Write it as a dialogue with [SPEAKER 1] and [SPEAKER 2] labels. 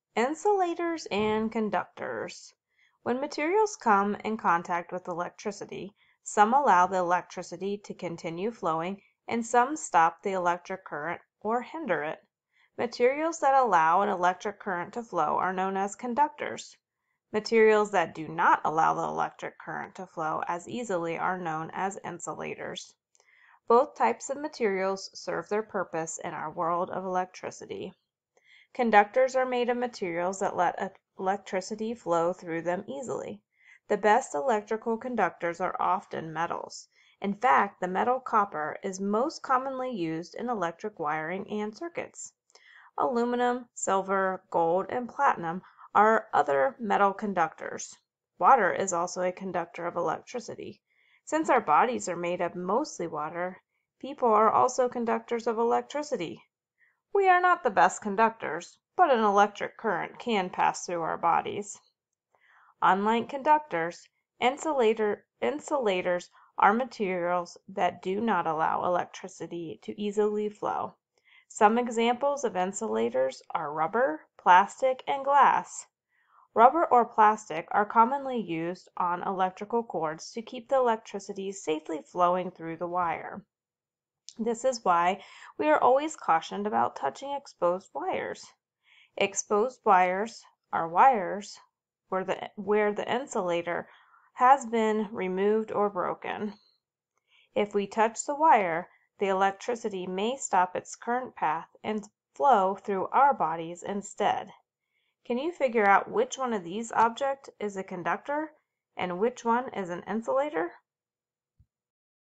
[SPEAKER 1] Insulators and conductors. When materials come in contact with electricity, some allow the electricity to continue flowing and some stop the electric current or hinder it. Materials that allow an electric current to flow are known as conductors. Materials that do not allow the electric current to flow as easily are known as insulators. Both types of materials serve their purpose in our world of electricity. Conductors are made of materials that let electricity flow through them easily. The best electrical conductors are often metals. In fact, the metal copper is most commonly used in electric wiring and circuits. Aluminum, silver, gold, and platinum are other metal conductors. Water is also a conductor of electricity. Since our bodies are made of mostly water, people are also conductors of electricity. We are not the best conductors, but an electric current can pass through our bodies. Unlike conductors, insulators are materials that do not allow electricity to easily flow. Some examples of insulators are rubber, plastic, and glass. Rubber or plastic are commonly used on electrical cords to keep the electricity safely flowing through the wire. This is why we are always cautioned about touching exposed wires. Exposed wires are wires where the insulator has been removed or broken. If we touch the wire, the electricity may stop its current path and flow through our bodies instead. Can you figure out which one of these objects is a conductor and which one is an insulator?